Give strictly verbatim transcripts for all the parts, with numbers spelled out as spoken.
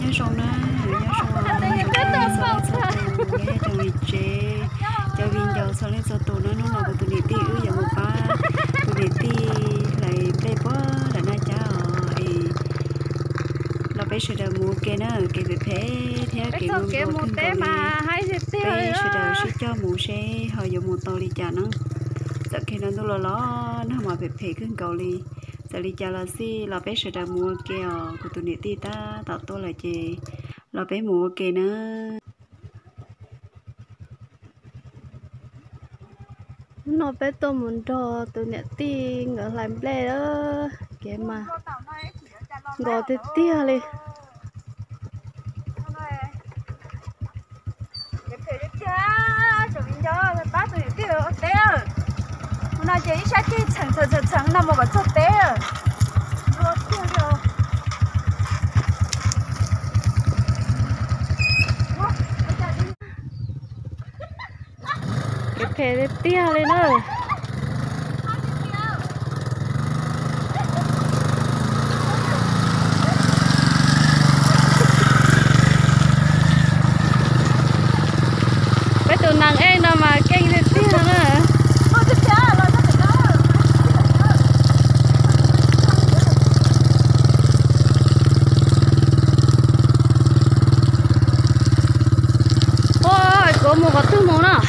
nhớ sâu na nhớ sâu nhớ sâu sâu tù nhớ cho người chế cho viên cho sau lên sâu tù nó nó nào của tụi đi tiêu giờ một ba tụi đi ti lại play bó là na cháu là bây giờ mua cái nữa cái về phê theo cái mua cái mua té mà hay gì tiêu bây giờ sẽ cho mua xe họ dùng một tàu đi chả nó giờ khi nó nó lo nó mà về phêขึ้นเกาหลีgiờ đi chả là gì là bây giờ mua cái của tụi đi ta tạo tôi là gì là bây mua cái nữa nó bé tôi muốn cho tụi nhẹ ti ngỡ làm play đó cái mà gọi tới tia đi nó chỉ sát cái层层层层那么个做té à cái phê tia lên nữa bé tụi nàng em nào mà kênh lên tia nữa ôi có một cái thứ món à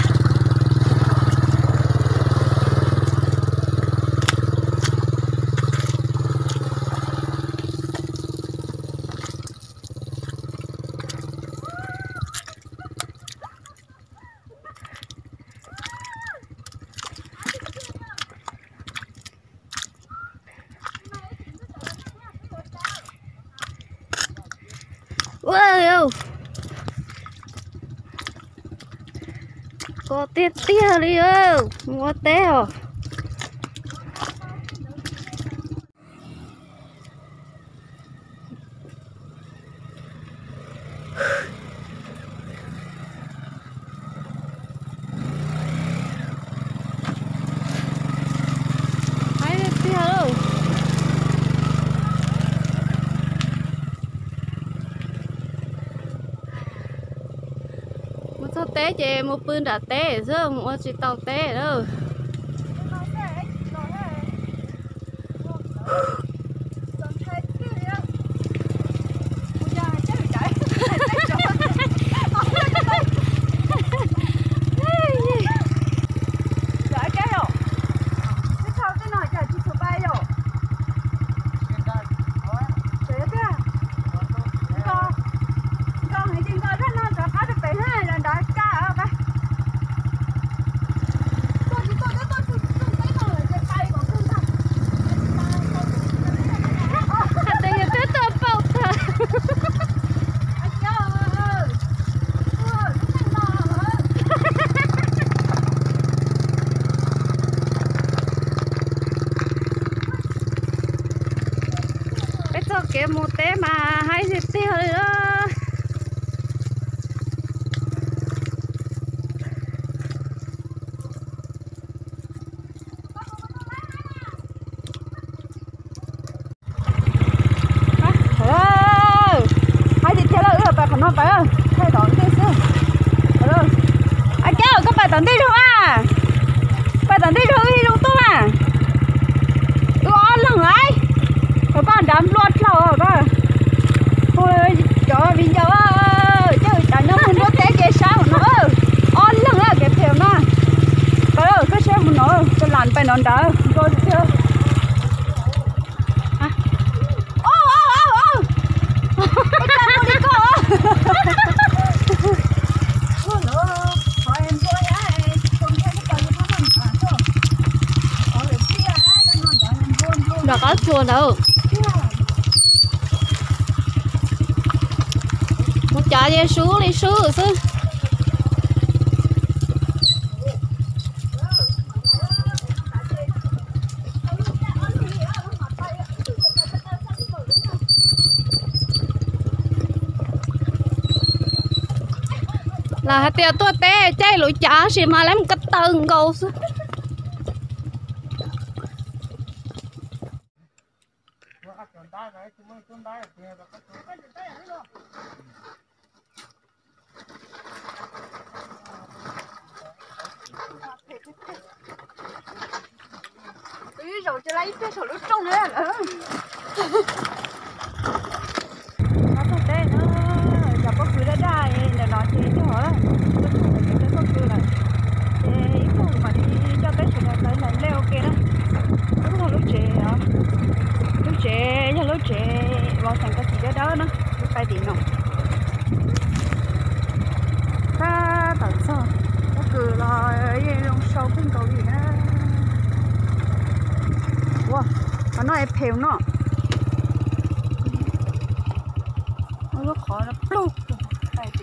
wow có tia tia đi ơ mua teo hay tia đâu sao té chị một pươn đã té rồi một chỉ tàu té đâu cái một té mà hay gì tiêu rồi đó hay gì tiêu rồi bà phải nói phải không thay đổi cái xưa rồi anh cháu có bài tận đi không à bài tận đi thôi đúng không à ngon lắm ấy có con đám luộc lẩu hả con ôi cho mình cho chơi đánh nó không có té cái sao nó on lưng á cái phèo nó cái đó cái xe một nó cái làn phải nó đỡ rồi chưa ô ô ô ô cái chân nó đi co đã có chuồn đâu một chả dê sú đi sú chứ là hạt tiêu tua té cháy lụi chả xì mà lấy một cái tầng cầu ra ít cái số lúc trong nữa là nó có té nó chả có cứ ra ra để nó chế cho họ đó nó có cứ là để ít không mà đi cho cái sự này lại leo kia đó đúng là lúc chế à lúc chế cho lúc chế vào thành cái gì đó nó phải đi nọ ta tận sao nó cứ là dùng sâu kinh cầu gì đó wow mà nó phèo nó nó rất khó nó plug phải đi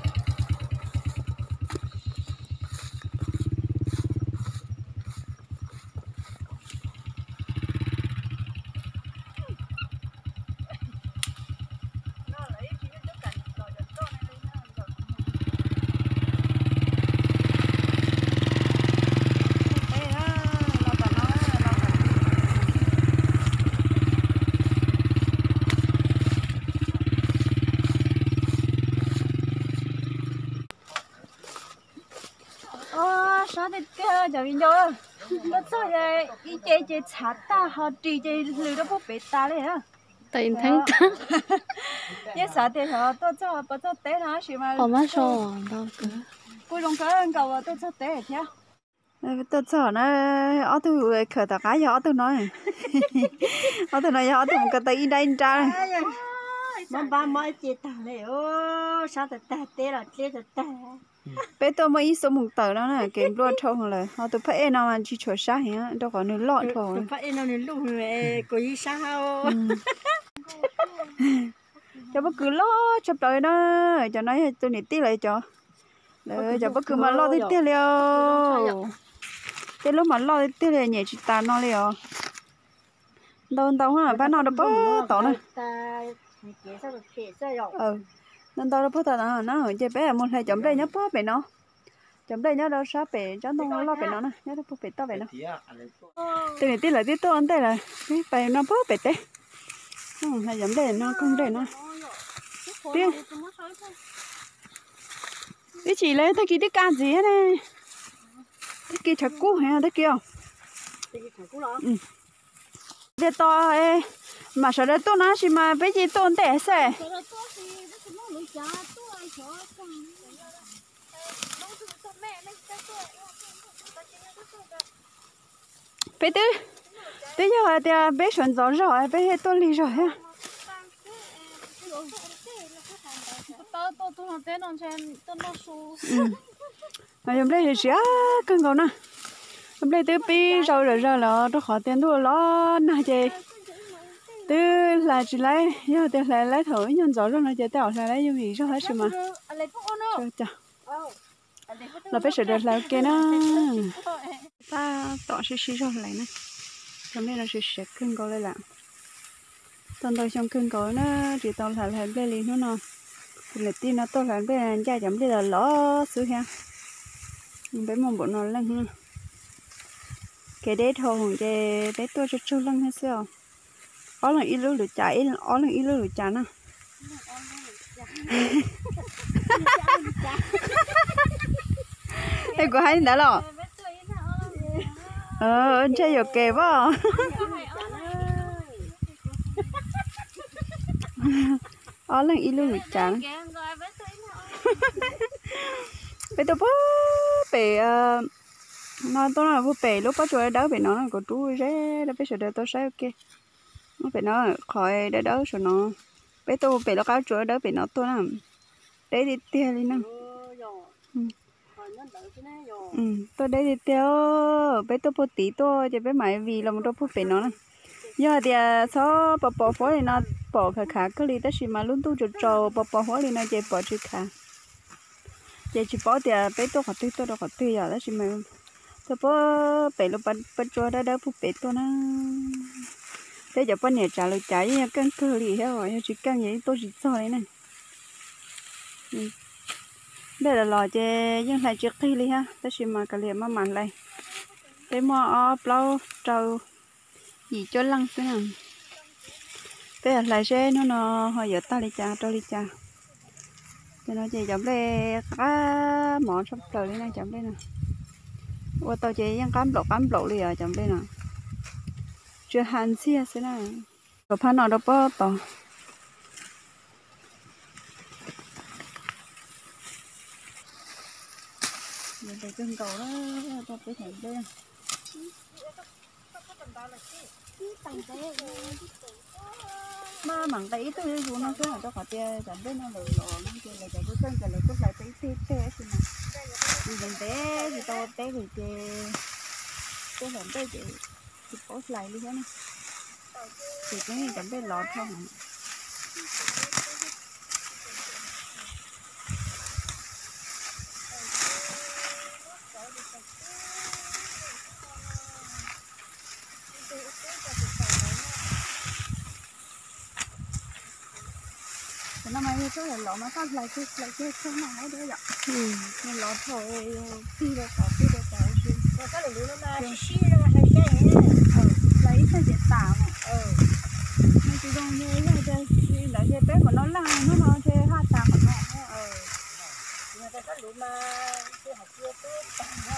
sao thì cái giờ mình vô nó sao vậy cái chơi chơi chát ta họ chỉ chơi lười đó bố bể ta đấy hả tại thằng ta cái sao thì họ tôi cho tôi cho té nó xí mà họ má sò đâu cơ cuối cùng cái cầu tôi cho té thế tôi cho nó ở tôi khởi ta cái giờ tôi nói ở tôi nói giờ tôi một cái tay in đây in ra mà ba mới chỉ tao này ô sao ta ta té là té ta ta bé tôi mới số một tờ đó là kiếm luôn thôi là họ tôi phải nào mà chỉ cho sáng hả đâu có nên lọt thôi phải nó nên lúc này có gì sao cho bất cứ lo chụp đời đó cho nói tôi nít tí lại cho để cho bất cứ mà lo tí tí liao cái lúc mà lo tí tí liao nhẹ chỉ ta nó liao đâu đâu hả bán nào đâu bớt tỏ này ừ nên tao đâu bớt tao nó nó ở chơi bé một hai chấm đây nhá bớt bé nó chấm đây nhá đâu sao bé cho nó lo bé nó nè nhá đâu bớt bé tao bé nó từ nít tí lại tí tôi ăn đây là cái bé nó bớt bé té ừ hai chấm đây nó không đây nó biết cái chị lấy thấy cái cá gì hết này cái kia chả cú hả thấy kia ừ để to mà sao để to nó xí mà bây giờ to để sao bây giờ bây giờ thì bé chuẩn rõ rồi bây giờ to lì rồi ha tao tao tao nó té nó trên tao nó su mà hôm nay thì xía cưng cầu nè hôm nay từ pi rồi rồi rồi là nó khó tiền đua lo nè chị từ là chỉ lấy giờ từ lại lấy thử nhân rõ rồi nó chỉ tạo ra lấy gì rồi hết mà cho cho là bé sẽ được lại kia nó ta tỏ xí xí rồi lại nè hôm nay là sẽ sẽ cưng cầu lại làm toàn tôi trong cưng cầu nó chỉ tao lại lại bên liền nữa nè là tin nó tôi lại bên cha chấm đây là lỡ xứ ha bé mong bọn nó lăng ha cái đấy thôi cái bé tôi cho cho lăng hay sao ó là ít lúa lúa chả ó là ít lúa lúa chả nè em có hay đã lọ ờ anh chơi được kề quá ó là ít lúa lúa chả bé tôi bố bé nó tôi nói bố bé lúc bắt chuột đỡ bé nó có chú ré đó bé sửa đỡ tôi sai ok nó bé nó khỏi đỡ đỡ sửa nó bé tôi bé nó cáo chuột đỡ bé nó tôi làm đấy đi tiêu đi nè ừ tôi đấy đi tiêu bé tôi bố tí tôi cho bé mày vì là một đôi bố bé nó nè giờ thì số bỏ bỏ phố thì nó bỏ khá khá cái gì đó chỉ mà luôn tu chuột trâu bỏ bỏ phố thì nó chỉ bỏ chữ khá giờ chỉ bỏ thì bé tôi khó tươi tôi đâu khó tươi giờ đó chỉ mà tôi bỏ bé lúc bắt bắt cho đó đó phụ bé tôi nó thế giờ bắt nhà trả lời trả với cân cơ gì hết rồi chỉ cân vậy tôi chỉ cho đấy này đây là lò chè nhưng lại chưa khi đi ha tôi chỉ mà cái liền mà mặn lại cái mò ó plau trâu gì cho lăng thế nào bây giờ lại xe nó nó hồi giờ ta đi cha cho đi cha cho nó chỉ giống đây cá mỏ sắp trời đây này giống đây nè qua tàu chỉ đang cắm lộ cắm lộ đi ở giống đây nè chưa hàn xia thế nào có pha nó đâu bớt tỏ mình phải cưng cầu đó tao phải thèm đen mà mảng tay tôi xuống nó cứ là cho khỏi tia chẳng biết nó lò lò nó kia là cái cưng cái là cứ lại tay tê tê thì mà thì mình té thì to té thì chê cái làm tay chị thì có lại đi thế này thì cái này chẳng biết lọt không nó mấy cái là lọ nó phát lại cái lại cái không nói đấy ạ. Ừ. Nó lọ thôi phi được cả phi được cả phi. Rồi cái lũ nó mà xí nó mà hay cái nhỉ. Ừ. Lấy cái dệt tả mà. Ừ. Nó chỉ dùng như thế đây. Như là dệt bé của nó là nó nó chơi hát tả của nó. Ừ. Nhưng mà cái lũ mà cái hạt chưa tốt tặng nó.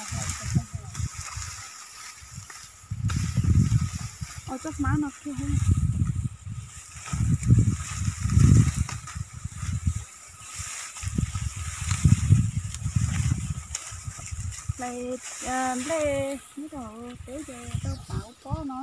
Ôi chắc má nó kia hơn. Lấy lấy cái đồ tới giờ tao bảo có nó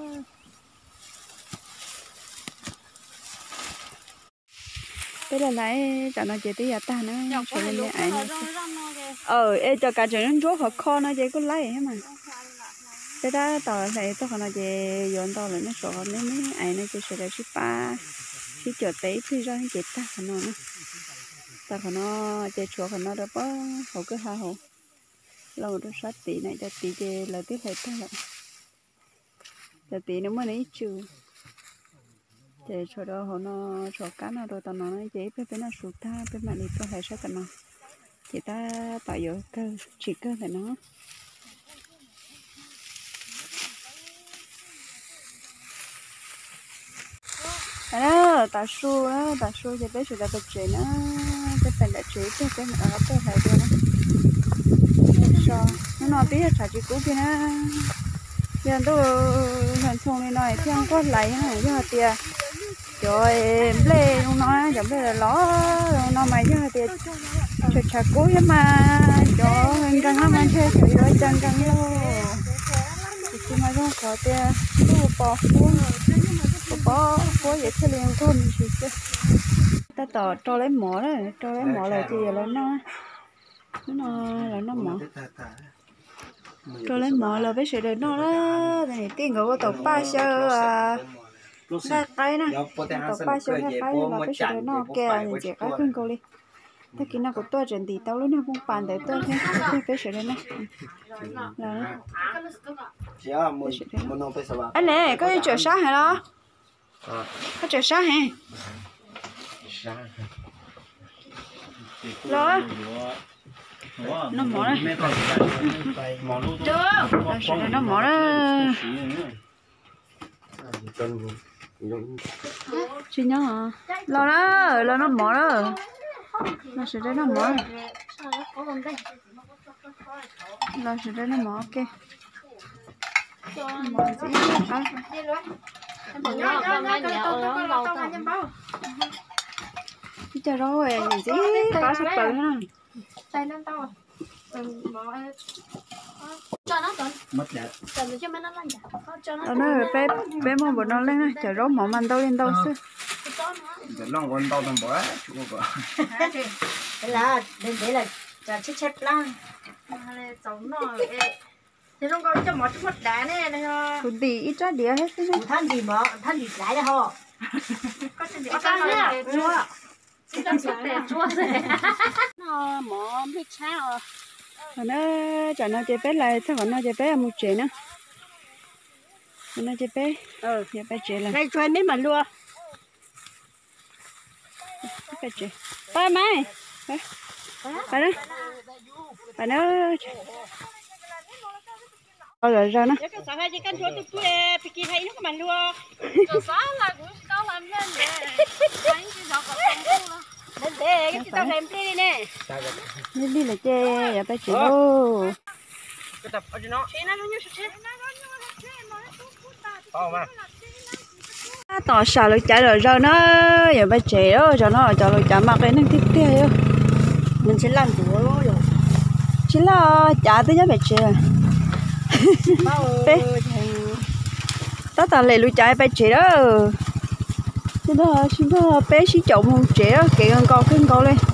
bây giờ lại cho nó chỉ tới giờ ta nó cho nên để ai nữa ờ ê cho cả chuyện nó họ kho nó chỉ có lấy hết mà bây giờ tao thấy tao nó chỉ dọn tao lại nó sợ nó mấy ai nó chỉ sợ là ship ba ship chờ tới thì ra chỉ ta nó nó ta nó chỉ chỗ nó đâu có họ cứ ha họ lâu đó sát tí này cho tí chê là tiếp hết ta lại cho tí nó mới lấy trừ chê cho đó họ nó cho cá nó rồi tao nó nói dễ bé bé nó sụt ta bé mà đi tôi phải sát tao nó chị ta tạo vô cơ chỉ cơ phải nó đó ta su đó ta su cho bé sụt ta bật chế nó bé phải là chế cho bé mà nó tôi phải cho nó nó nói tí là chả chỉ cũ kia nè giờ tôi lần xong này nói theo có lấy này cho tiền rồi lê nó nói chẳng biết là nó nó mày cho tiền cho chả cũ thế mà cho mình càng lắm anh chơi chơi rồi chẳng càng lâu thì mà không có tiền tôi bỏ cuốn bỏ bỏ vậy thì liền thôi mình chỉ chứ ta tỏ cho lấy mỏ đấy cho lấy mỏ là gì là nó nó là nó mỏ rồi lấy mỏ là biết sự đời nó đó này tiền của tàu ba sơ à hai cái nè tàu ba sơ hai cái là biết sự đời nó kè thì chỉ cái khuyên cô đi thế kia nó của tôi chuẩn bị tao lúc nào cũng bàn để tôi thế thế biết sự đời này là anh này có chợ sát hả đó có chợ sát hả lo nó mỏ đấy chưa nó mỏ đấy chị nhớ hả lo đó lo nó mỏ đó nó sẽ đấy nó mỏ lo sẽ đấy nó mỏ ok mỏ gì hả chờ rồi gì có sắp tới nữa tay lên tao cho nó tuần mất đẹp tuần cho mấy nó lên cho nó nó bé bé mua bữa nó lên này chờ rốt mỏ mình đâu lên đâu xưa giờ long con đâu thằng bỏ chú có Thế là đến đấy là chả chết chết lắm cháu nó thế nó có cho mỏ chút mất đá này này tụi đi ít ra đĩa hết thế than gì mà than gì lại đó họ có chuyện gì có này chua chua nó mỏ biết sao nó chả nó chơi bé lại sao còn nó chơi bé một chế nữa nó chơi bé ờ chơi bé chế là đây chơi mấy mà luôn bé chế ba mai ba đó ba nó rồi ra nó cái sao hai cái căn chuột tôi tôi bị kia hay nó cái màn luôn cái sao là cũng tao làm nên đấy anh chỉ học có không luôn đến đây cái tao làm đi nè đi đi là chơi ya bé chế đâu cái tập ở nó chế nó như thế to mà tỏ xả lối chả rồi rồi nó giờ bây trẻ đó cho nó cho lối chả mặc cái nó tiếp theo mình sẽ làm chủ rồi chỉ là chả tới nhất bây trẻ bé tất cả lấy lối chả bây trẻ đó chứ đó chứ đó bé chỉ chậu một trẻ đó kệ con conขึ้นcon lên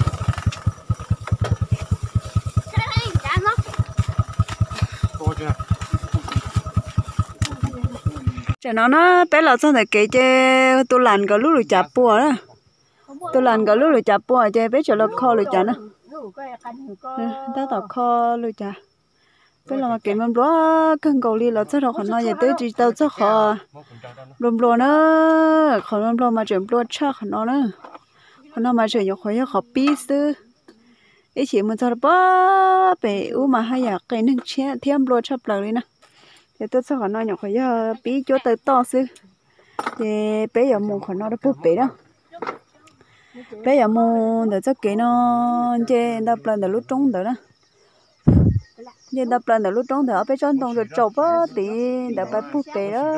to chưa cho nó nó bé là sao để kể cho tôi làm cái lúc rồi chả bùa đó tôi làm cái lúc rồi chả bùa cho bé cho nó kho rồi chả nó đó tao kho rồi chả bé là mà kể mình đó cần cầu đi là rất là khó nói vậy tới chỉ tao rất khó lùm lùm nữa khó lùm lùm mà chuyện lùm chắc khó nó nữa khó nó mà chuyện nhiều khó khó bí sư ấy chỉ mình cho nó bé u mà hay à cái năng chế thêm lùm chắc lại đi nè thì tôi sẽ nói nhỏ khỏi giờ bí chỗ tới to xứ thì bé giờ mua khỏi nó đã bút bé đó bé giờ mua để cho kỹ nó chơi đập lên để lúc trống đó đó chơi đập lên để lúc trống thì ở bé tròn tông rồi chụp á thì để bé bút bé đó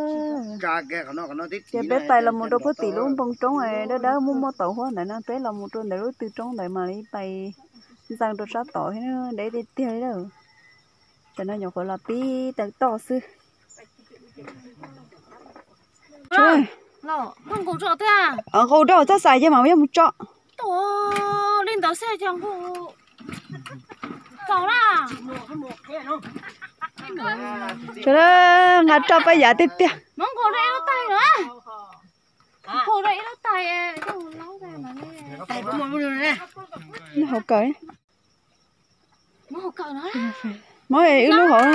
thì bé bay là một đôi bút tỷ luôn bông trống này đó đó mua mua tàu hoa này nó bé là một đôi để lúc từ trống này mà đi bay sang đôi sát tỏi nữa để đi tiêu đó cho nó nhỏ khỏi là bí tới to sư trời Lọ, không có chỗ thế à? ở khu đó chắc xài chứ mà biết một chỗ Tổ, lên đó xe chẳng có cháu là trời ơi ngã cho bây giờ tiếp tiếp mong có đây nó tay nữa có đây nó tay đâu lâu ra mà đây tay cũng muốn luôn nè nó hậu cởi nó hậu cởi nó mỗi ngày nó hậu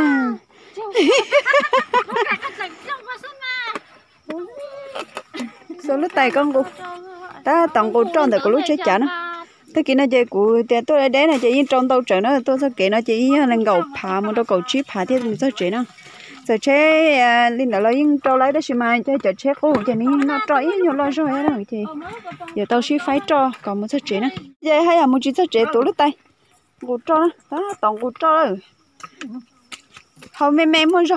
số lúc tay con cô ta tổng cô tròn thì cô lúc chết chả nó tất kia nó chơi của tiền tôi đấy là chơi in trong tàu trở nó tôi sẽ kể nó chơi lên gầu phá một đôi cầu chip phá thì mình sẽ chơi nó giờ chơi linh đã lấy in trâu lấy đó xí mai chơi chơi chơi khô chơi ní nó trọi nhiều lo rồi đó thì giờ tao xí phải cho còn một sẽ chơi nó giờ hay là một chỉ sẽ chơi tổ lúc tay cô cho nó đó tổng cô cho rồi hầu mềm mềm hơn rồi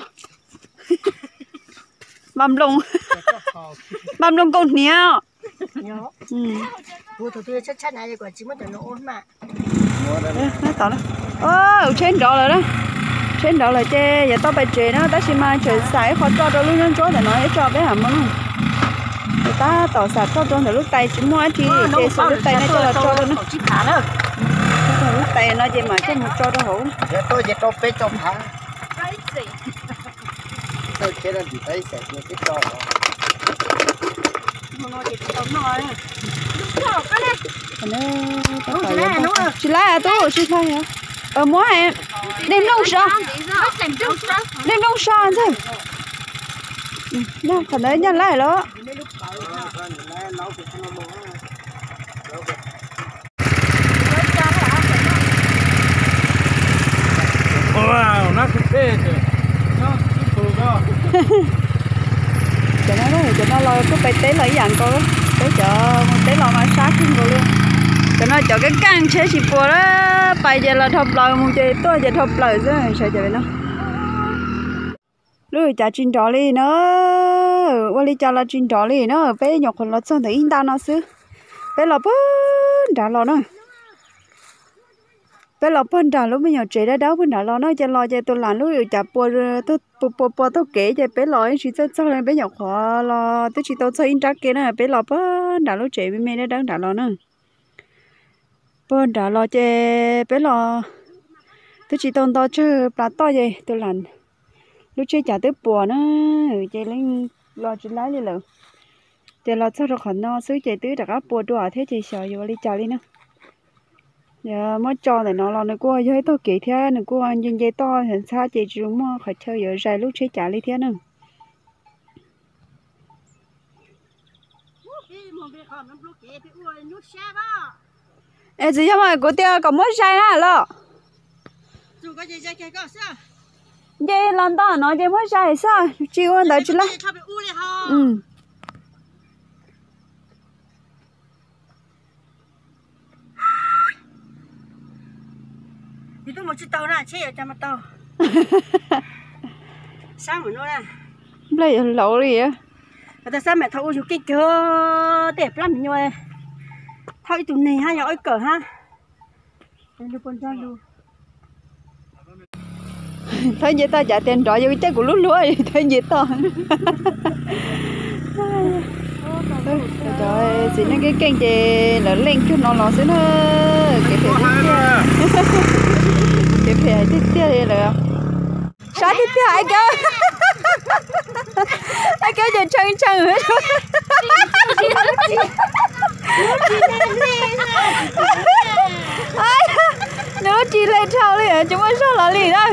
băm lông băm lông con nhiều ừ bố tụi tôi chắc chắn này quả chỉ mất nó ôn mà nó tao đó ô trên đó rồi đó trên đó là chơi giờ tao phải chơi nó tao xin mai chơi xài khó cho đó lúc nó cho để nói cho bé hàm không người ta tao xài cho cho lúc tay chỉ mua chỉ chơi số lúc tay nó cho là cho nó chỉ phá nữa lúc tay nó chơi mà chơi một cho đó hổ giờ tôi giờ tôi bé trong tháng tôi chơi là bị tay sẹt như cái trò nó chỉ tao nói chị lá à tôi chị khai hả ờ mua em đem nông sao đem nông sao chứ nha phần đấy nhân lại đó wow nó cũng thế chứ nó cũng có cho nó đó cho nó lo cứ phải té lấy dạng cô té cho té lo mà sátขึ้นcô luôn cho nó cho cái căng chế chỉ bùa đó bây giờ là thập lời một chơi tôi giờ thập lời chứ sao chơi nó rồi trả chín trò đi nữa qua đi trả là chín trò đi nữa bé nhọc còn là xong thì in ta nó xứ bé là bớn trả lo nữa bé là bớn trả lúc bây giờ chơi đã đâu bớn trả lo nó cho lo cho tôi làm lúc rồi trả bùa tôi bùa bùa bùa tôi kể cho bé lo chỉ cho cho bé nhọc khó lo tôi chỉ tôi chơi in trắc kia nữa bé là bớn trả lúc chơi với mẹ nó đang trả lo nữa bớn trả lo cho bé lo tôi chỉ tôi to chơi bà to vậy tôi làm lúc chơi trả tới bùa nó chơi lên lo chuyện lái đi lợ chơi lo sao rồi khỏi no xứ chơi tứ đặt áp bùa đùa thế chơi sợ vô đi chào đi nữa giờ mới cho này nó lo này cô với tôi kỹ thế này cô anh nhìn dây to hình sao chơi chúng mà khỏi chơi giờ dài lúc chơi trả đi thế nữa ê gì mà cô tiêu có mới sai nè lo dây lần đó nói dây mới sai sao chịu anh đợi chứ là ừ thì tôi một chiếc tàu nè chế ở trong mặt tàu sao mà nó nè lấy lẩu đi á ta sao mẹ thâu chụp cái cơ đẹp lắm nhồi thâu tụi này ha nhỏ cỡ ha lu con cho lu thấy gì ta trả tiền trọ vô cái của lúa lúa thấy gì to trời chỉ nó cái kênh thì lớn lên chút nó nó sẽ nó cái phải cái phải tiếp theo đi rồi sao tiếp theo ai kêu ai kêu giờ chân chân hết ai nếu chị lên trâu đi chúng mình sao là gì đâu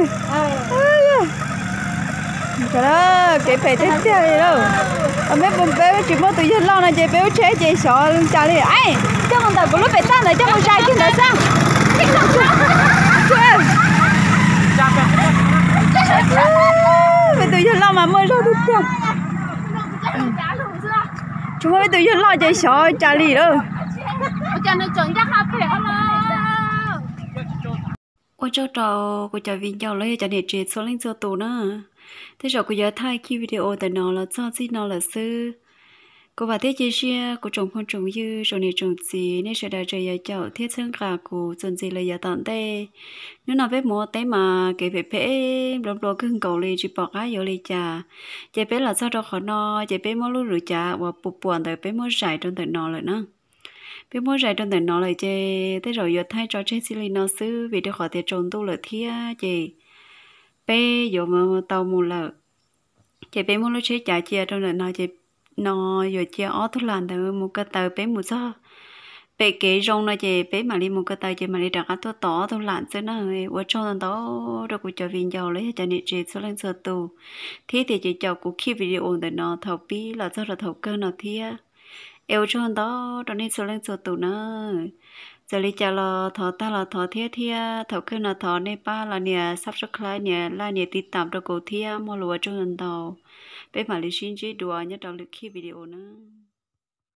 trời ơi cái phải tiếp theo đi đâu mấy bông bé chỉ muốn tự nhiên lo này chị bé chế chị sợ trả đi ai cho con tàu của lúc bé tan này cho con trai kia nữa sao thích lắm chú chú em phải tự nhiên lo mà mới ra tiếp theo chúng mới tự nhiên lo chị sợ trả đi đâu ôi cho trò của trò viên nhau lấy cho để chế số lên cho tù nữa thế rồi cô nhớ thay khi video từ nó là cho gì nó là sư cô và thế chia sẻ cô trồng phong trồng dư rồi này trồng gì nên sẽ đại trời giờ chậu thiết chân cả cô dần gì là giờ tận đây nếu nào biết mua té mà cái việc phê lốp lốp cưng cầu đi chỉ bỏ cái vô đi trà chỉ biết là sao đó khó no chỉ biết mua lúa rửa trà và bột buồn tới biết mua rải trong từ nó lại nữa biết mua rải trong từ nó lại chơi thế rồi giờ thay cho chơi xí nó sư vì được khỏi tiền trồng tu lợi thia chị bé dù mà tàu một lợ chị bé muốn lúc chế trả chia trong lần nào chị nó giờ chia ó thuốc làn từ một cái tờ bé một sao bé kế rong nó chị bé mà đi một cái tờ chị mà đi đặt cái thuốc tỏ thuốc làn chứ nó ở trong lần đó rồi cô cho viên giàu lấy cho nên chị số lên sơ tù thế thì chị cho cô khi video để nó thầu pi là sao là thầu cơ nó thia eo trong đó cho nên số lên sơ tù nữa giờ lý cha là thọ ta là thọ thiết thia thọ khi nào thọ này ba là nè subscribe nè like nèติดตามcho cô thia mua lúa trong lần đầu bé mà lý xin chỉ đùa nhớ đọc được khi video nữa